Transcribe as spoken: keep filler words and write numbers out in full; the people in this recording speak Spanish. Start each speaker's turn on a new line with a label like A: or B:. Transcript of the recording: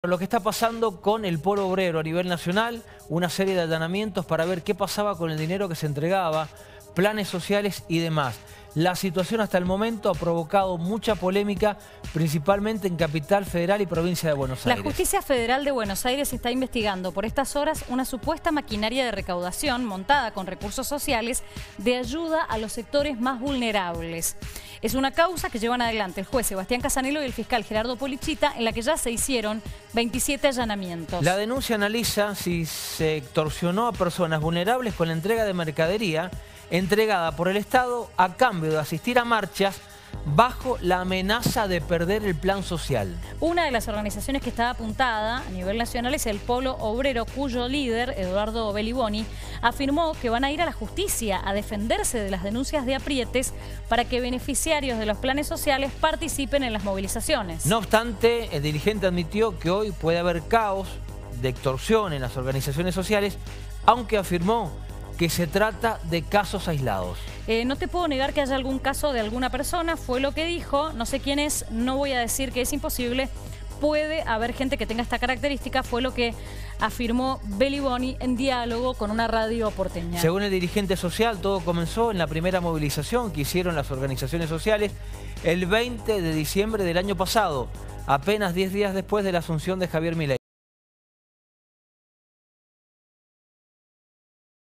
A: Lo que está pasando con el polo obrero a nivel nacional, una serie de allanamientos para ver qué pasaba con el dinero que se entregaba, planes sociales y demás. La situación hasta el momento ha provocado mucha polémica, principalmente en Capital Federal y Provincia de Buenos Aires.
B: La Justicia Federal de Buenos Aires está investigando por estas horas una supuesta maquinaria de recaudación montada con recursos sociales de ayuda a los sectores más vulnerables. Es una causa que llevan adelante el juez Sebastián Casanelo y el fiscal Gerardo Polichita, en la que ya se hicieron veintisiete allanamientos.
A: La denuncia analiza si se extorsionó a personas vulnerables con la entrega de mercadería entregada por el Estado a cambio de asistir a marchas bajo la amenaza de perder el plan social.
B: Una de las organizaciones que está apuntada a nivel nacional es el Polo Obrero, cuyo líder, Eduardo Beliboni, afirmó que van a ir a la justicia a defenderse de las denuncias de aprietes para que beneficiarios de los planes sociales participen en las movilizaciones.
A: No obstante, el dirigente admitió que hoy puede haber caos de extorsión en las organizaciones sociales, aunque afirmó que se trata de casos aislados.
B: Eh, no te puedo negar que haya algún caso de alguna persona, fue lo que dijo, no sé quién es, no voy a decir que es imposible, puede haber gente que tenga esta característica, fue lo que afirmó Beliboni en diálogo con una radio porteña.
A: Según el dirigente social, todo comenzó en la primera movilización que hicieron las organizaciones sociales el veinte de diciembre del año pasado, apenas diez días después de la asunción de Javier Milei.